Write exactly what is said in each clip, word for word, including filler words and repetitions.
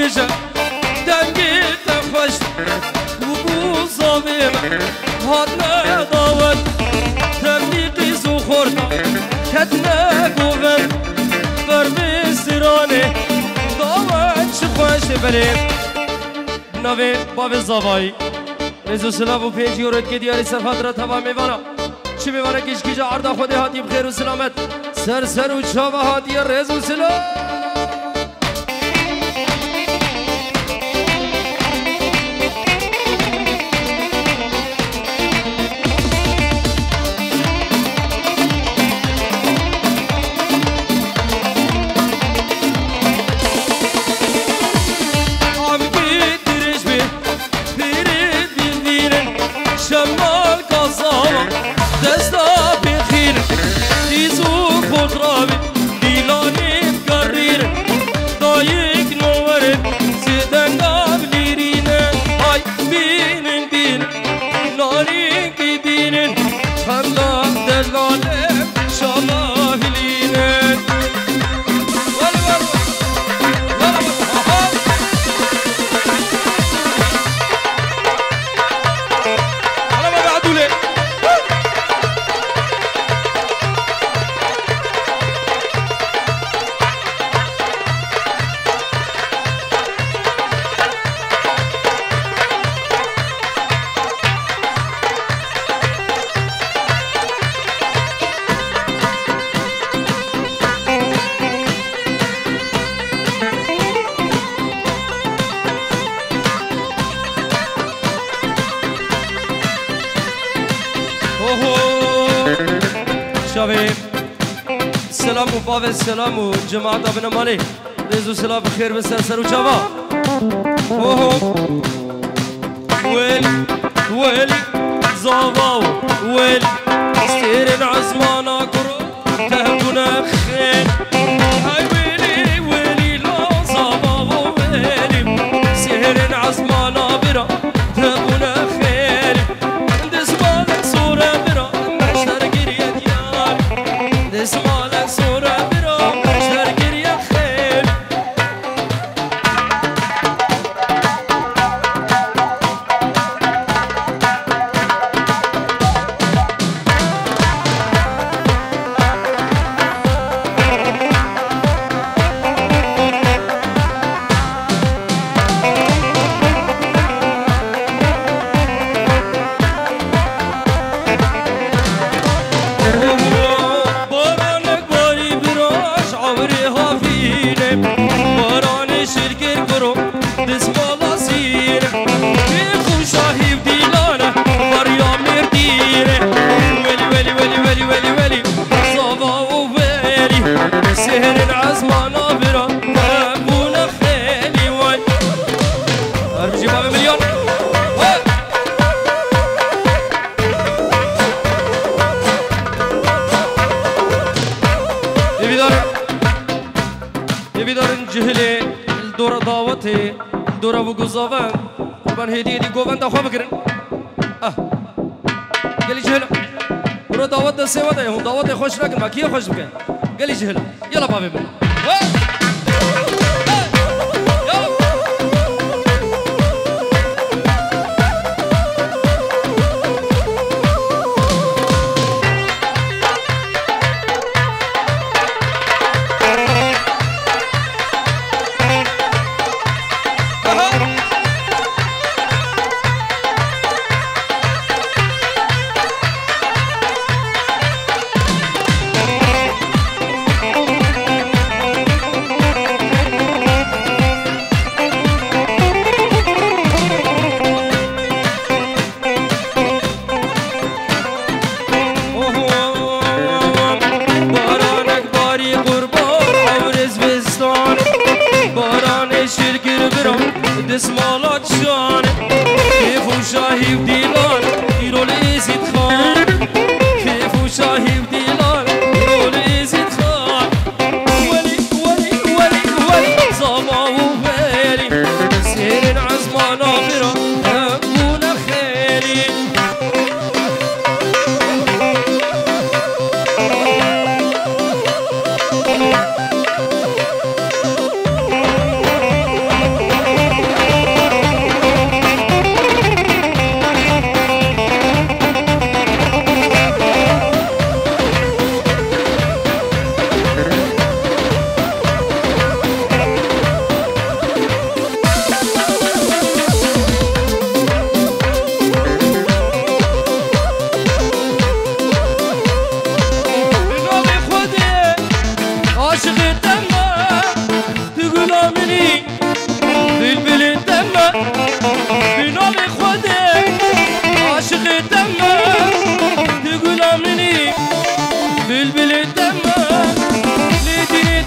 بشه دنگی تخوش بو زاویم هاد نداود تبلیقی زو خورد کت نگوون بر بسترانه داود چه خوش بریم نوی باب زاوایی رزو سلام و پیجی و رد که دیاری صفحات را تمام میوانا چی میوانه کش کجا عرض خودی هاتیم خیر و سلامت سر سر و چاو هاتی رزو سلام سلام و باو سلام و جماعت ابن مالی رزو سلام بخیر بسر سر و جوا اوه ويلي ويلي زاواو ويلي استيرن عزمانا كرو تهبنا خير هاي ويلي ويلي لا زاواو ويلي سهرن عزمانا برا تهبنا خير دسمالك صورة برا مشتر قرية ديار دسمالك صورة برا مشتر قرية خير دورا و گذاون قربان هدیه دی گوون دا خواه بکرن اه گلی جهلا برو دعوت دا سیوا دا هم دعوت خوش نکن ما کیه خوش بکن گلی جهلا یلا بابی بنا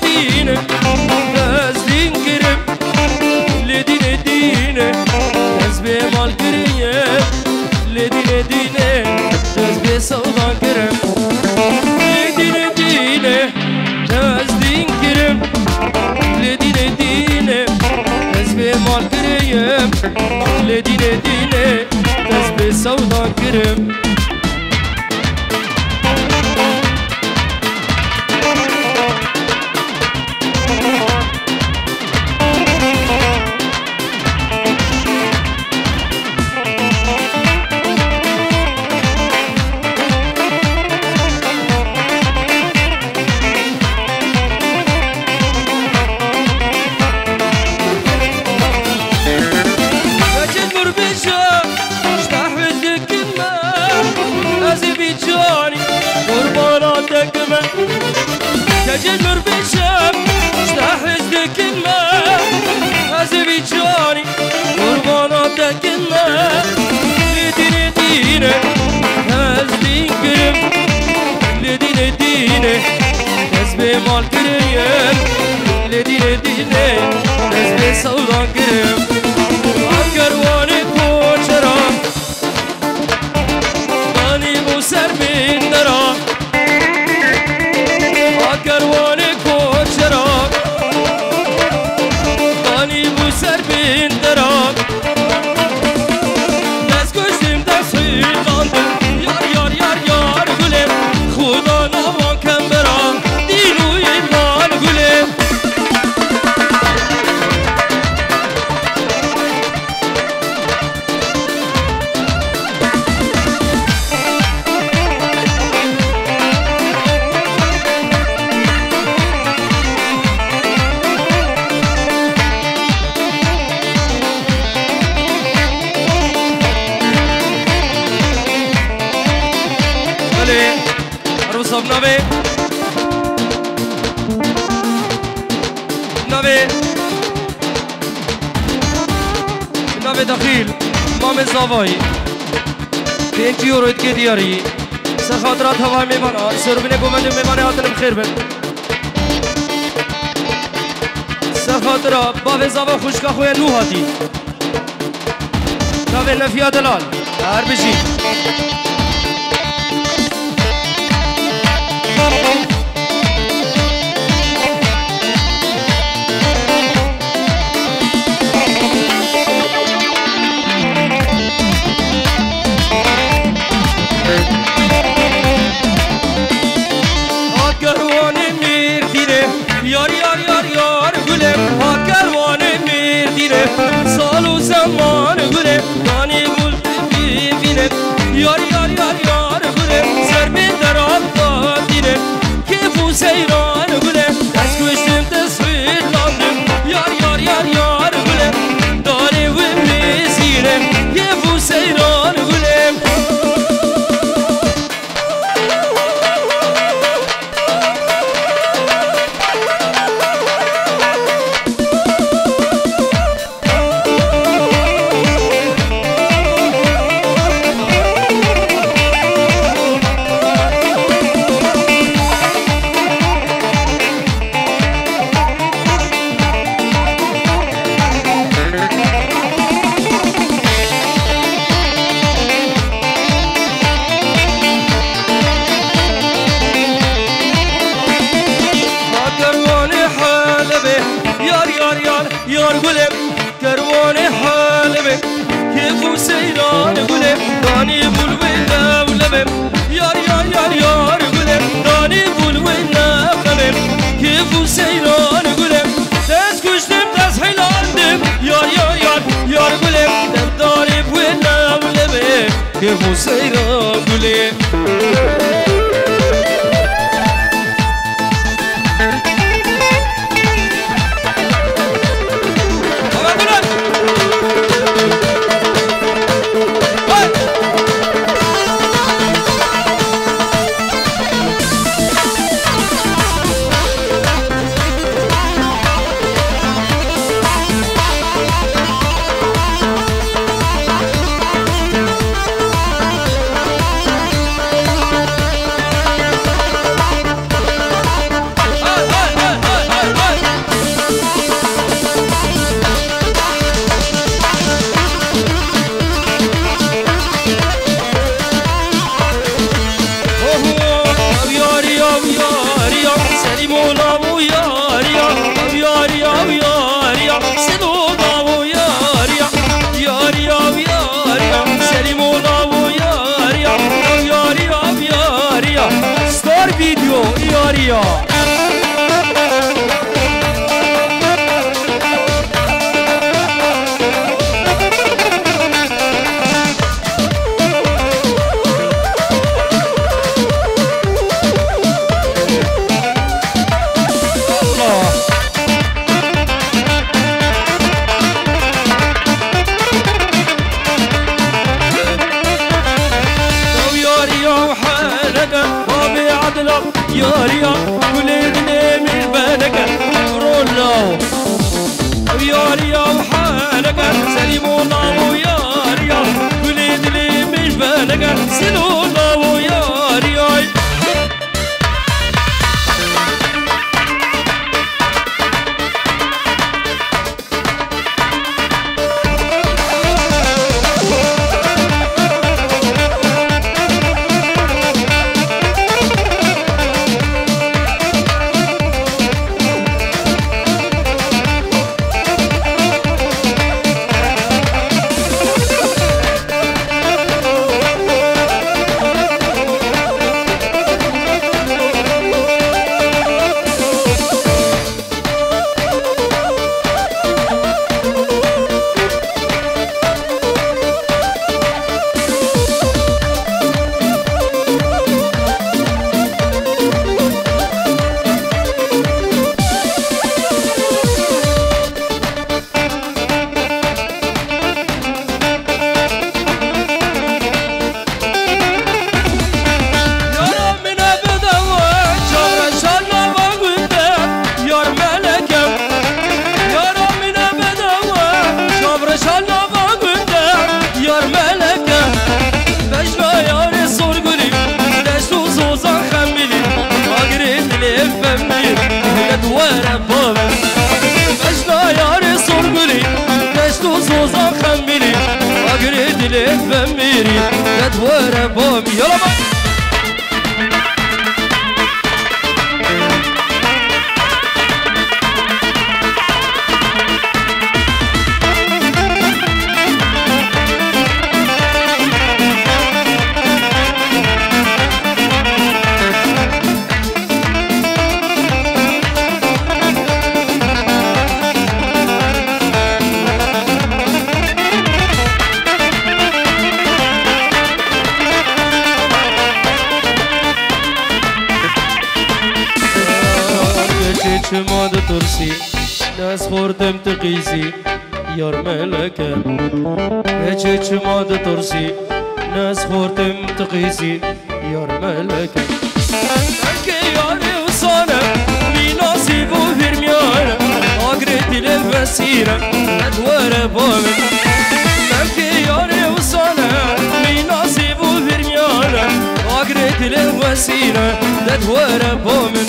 دینه نزدین گرم لدین دینه دست به مال گریه لدین دینه دست به سودان گرم لدین دینه نزدین گرم لدین دینه دست به مال گریه لدین دینه دست به سودان گرم تجمر بشم اشتحز دكنا هزبي جاني قربانا دكنا لدين دينه هزبي قرم لدين دينه هزبي مال قريم لدين دينه هزبي سودان قرم عالقرواني كوچرا ماني بوسر من درا کروان کوچرا دانی بو سر بین درا دست کشتیم دست خیلاندم یار یار یار یار گلم خدا نوان کم برا دینو ایمان گلم عروسم نوه نوه نوه دخیل مام زاوایی پنج یورو اتگه دیاری سر خاطرات هوای میمانا سربینه گومنده میمانه آتنم خیر بند سر خاطرات باوه زاوا خوشکا خوی نو هاتی نوه نفیا دلال هر بشی یار یار یار یار گلم ها کروان میر دیره سال و زمان گلم دانی گل ببینم یار یار یار یار گلم سر به درام داد دیره کیف و سیران گلم دست کشتم تصویر لاندم یار یار یار یار گلم دانی و میزیرم کیف و سیران گلم یار گلم کروان حالبه کیف و سیران گلم دانی بلوی لولبم یار یار یار یار گلم دانی بلوی لولبم کیف و سیران گلم دست کشتم دست حیلاندم یار یار یار یار گلم دم داری بوی لولبه کیف و سیران گلم ياريا ياريا ولدنا من بالك رولا ياريا وحالك سليم الله وياريا ولدنا من بالك سلو الله وياريا فميري تدور بوبي يلا شماد ترسي ناس خوردم تقيسي يار ملكة هيك شماد ترسي ناس خوردم تقيسي يار ملكة ملكة ياري وصانة ميناسي بو هرميانة أقريت للفسيرة أدوار بومن ملكة ياري وصانة ميناسي بو هرميانة أقريت للفسيرة أدوار بومن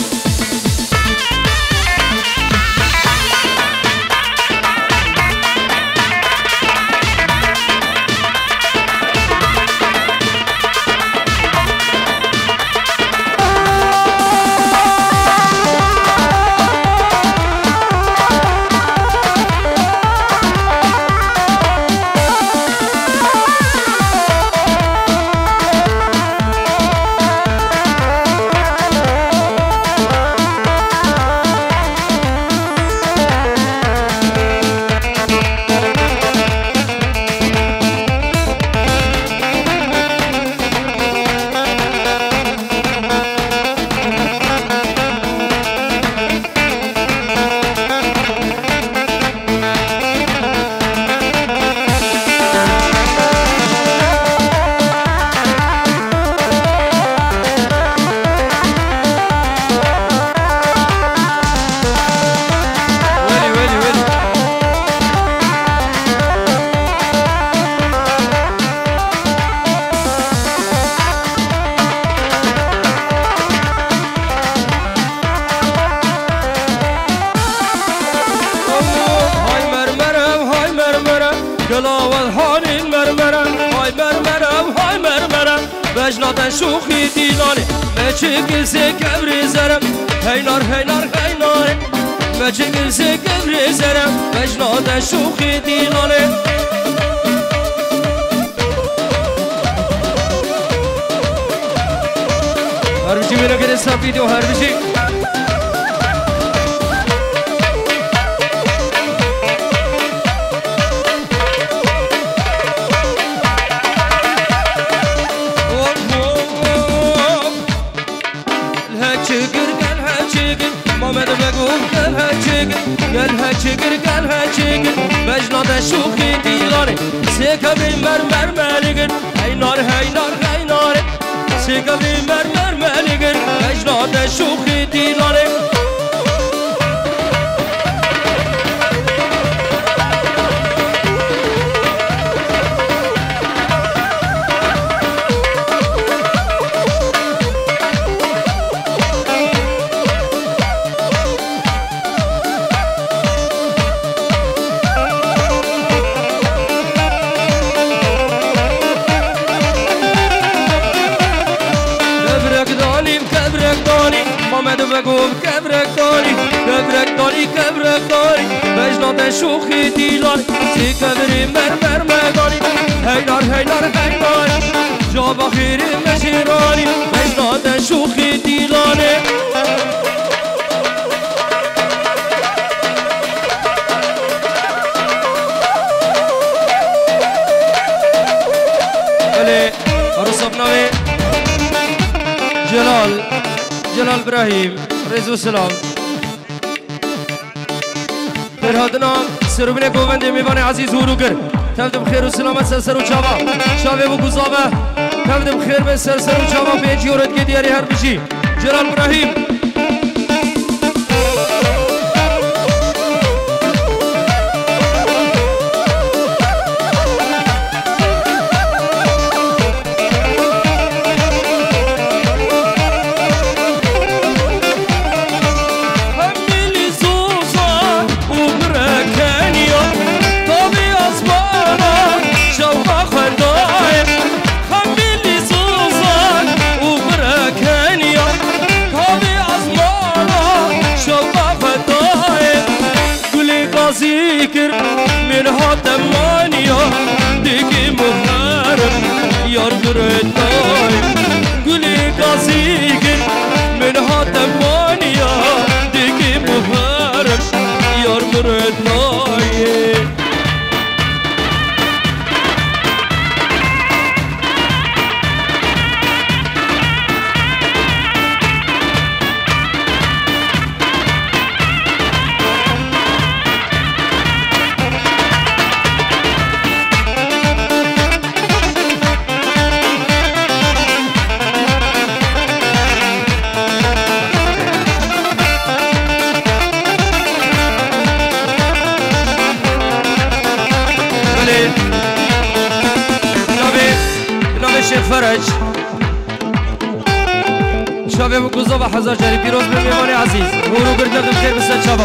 بجنات شوخي ديناري ما تشكل سي كبري زرم هينار هينار هينار ما تشكل سي كبري زرم بجنات شوخي ديناري هربتي ببینم که دستم ویدیو هر بشی قالها شكر قالها شكر بجنة شوخي ديلاري سيكا بمر مر مالقر هاي نار هاي نار هاي نار سيكا بمر مر مالقر بجنة شوخي ديلاري بگو کبرک داری کبرک داری کبرک داری بجنات شوخی دیلاری سی کبری مر مر مداری هینار هینار هینار جا بخیر مشیرانی بجنات شوخی دیلاری بله عروساب نوی جلال جلال ابراهیم رضا سلام فرهادنا سروبین گوونده میوان عزیز هورو کر تمدم خیر و سلامت سر سر و چاوا شاوه و گزابه تمدم خیر به سر سر و چاوا پیچی ورد که دیاری هر بشی جلال ابراهیم من هاتمانيا ديكي مهارم يار قرطاي قولي قاسيكر من هاتمانيا ديكي مهارم يار قرطاي فرج شابه و گذاب حضار جاری پیروز به میوان عزیز هورو گردم خیر بسر شابه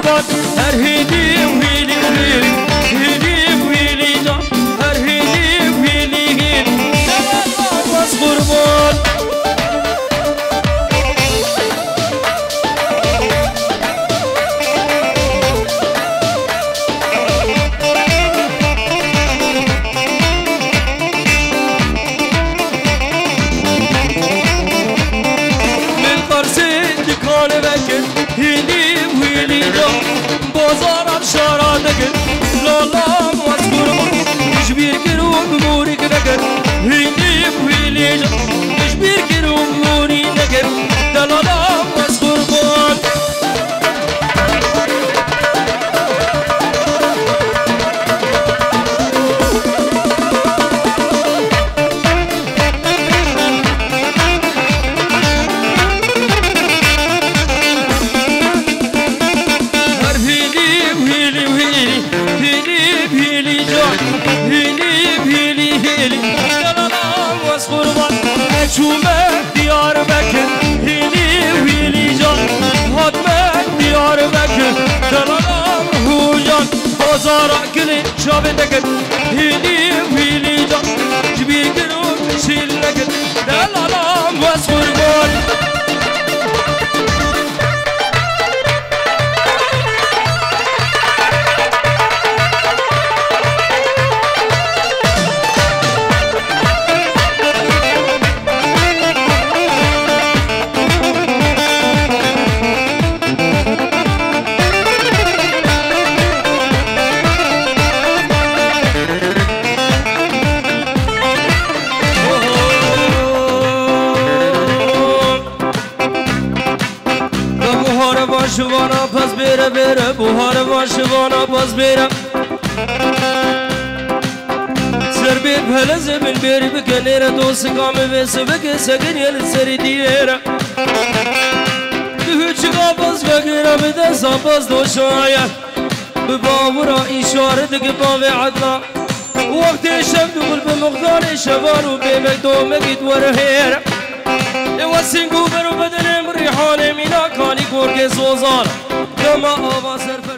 قربان هر هیلی ویلی ویلی هیلی ویلی جان هر هیلی ویلی هیلی نماز قربان هیلی ویلی جان بازارم شارادگه لالام از قربان تشبیر گروم موری کنگر هیلی ویلی جان تشبیر گروم موری نگر دلالام از قربان چومه دیار بکن هیلی ویلی جان حتمه دیار بکن دلالام هو جان بازارا گلی شابه نکن هیلی ویلی جان جبیر گرون شیل نکن دلالام وز قربان شوانا پس بیره بیره بوهار با شوانا پس بیره سر بیر پهله زمین بیری بکنیره دوست کامه ویسه بگه سگن یل سری دیره دوه چگاه پس بگیره بده سا پس دوشایه به باورا اشاره دیگه باوی عدلا وقتی شب دوگل به مقدار شبانو بیمک دومگید ورهیره وسنگو برو بدنم ریحان مینا کانی گرگ سوزان یما آوا سر